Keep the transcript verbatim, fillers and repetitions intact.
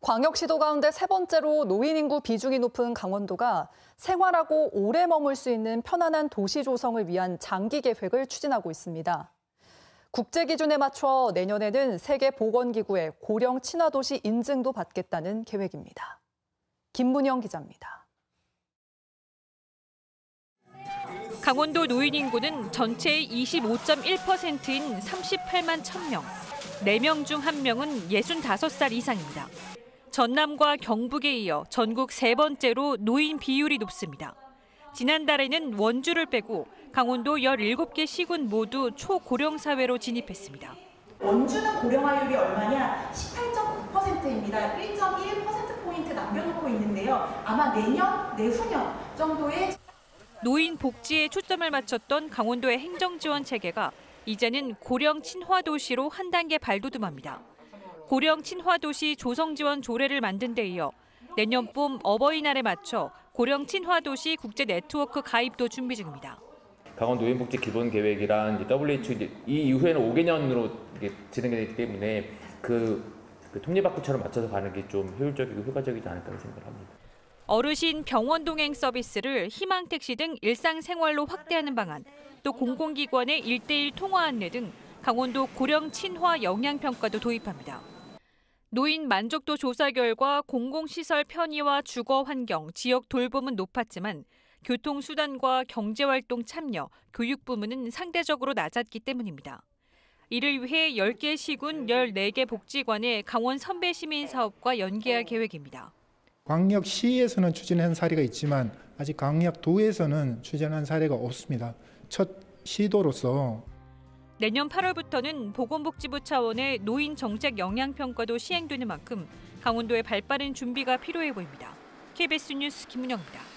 광역시도 가운데 세 번째로 노인 인구 비중이 높은 강원도가 생활하고 오래 머물 수 있는 편안한 도시 조성을 위한 장기 계획을 추진하고 있습니다. 국제 기준에 맞춰 내년에는 세계보건기구의 고령 친화도시 인증도 받겠다는 계획입니다. 김문영 기자입니다. 강원도 노인 인구는 전체의 이십오 점 일 퍼센트인 삼십팔만 천 명. 네 명 중 한 명은 예순다섯 살 이상입니다. 전남과 경북에 이어 전국 세 번째로 노인 비율이 높습니다. 지난달에는 원주를 빼고 강원도 열일곱 개 시군 모두 초고령 사회로 진입했습니다. 원주는 고령화율이 얼마냐? 십팔 점 구 퍼센트입니다. 일 점 일 퍼센트포인트 남겨놓고 있는데요. 아마 내년, 내후년 정도에 노인 복지에 초점을 맞췄던 강원도의 행정지원 체계가 이제는 고령 친화도시로 한 단계 발돋움합니다. 고령 친화도시 조성지원 조례를 만든 데 이어 내년 봄 어버이날에 맞춰 고령 친화도시 국제 네트워크 가입도 준비 중입니다. 강원 노인복지 기본계획이란 더블유에이치오 이 이후에는 오 개년으로 진행이 되기 때문에 그, 그 톱니바퀴처럼 맞춰서 가는 게 좀 효율적이고 효과적이지 않을까 생각합니다. 어르신 병원 동행 서비스를 희망택시 등 일상생활로 확대하는 방안, 또 공공기관의 일대일 통화 안내 등 강원도 고령 친화 영향평가도 도입합니다. 노인 만족도 조사 결과 공공시설 편의와 주거 환경, 지역 돌봄은 높았지만 교통수단과 경제활동 참여, 교육 부문은 상대적으로 낮았기 때문입니다. 이를 위해 열 개 시군 열네 개 복지관의 강원 선배시민 사업과 연계할 계획입니다. 광역시에서는 추진한 사례가 있지만 아직 광역도에서는 추진한 사례가 없습니다. 첫 시도로서 내년 팔월부터는 보건복지부 차원의 노인 정책 영향평가도 시행되는 만큼 강원도의 발빠른 준비가 필요해 보입니다. 케이비에스 뉴스 김문영입니다.